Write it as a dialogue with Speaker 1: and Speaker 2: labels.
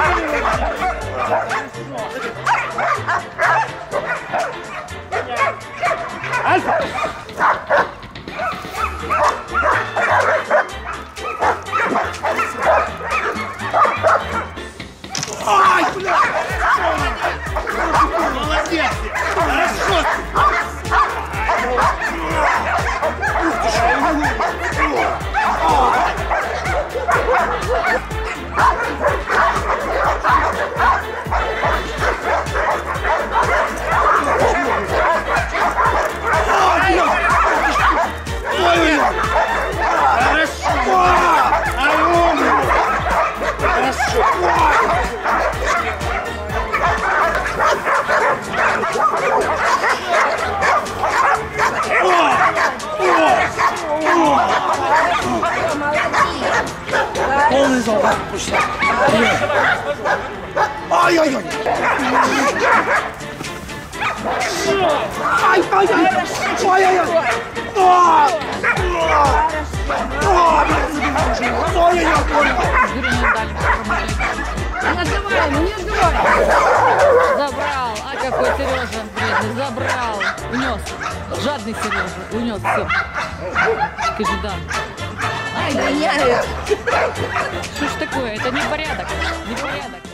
Speaker 1: Альфа! Ай, бля! Молодец! Хорошо! Полный залп пошел. Ай-ай-ай. Ай-ай-ай. Ай-ай-ай.
Speaker 2: Не отдавай, ну не отдавай. Забрал. А какой Сережа бедный. Забрал. Унес. Жадный Сережа. Унес все. Скажи да. Ай, гоняют. Что ж такое? Это не порядок. Не порядок.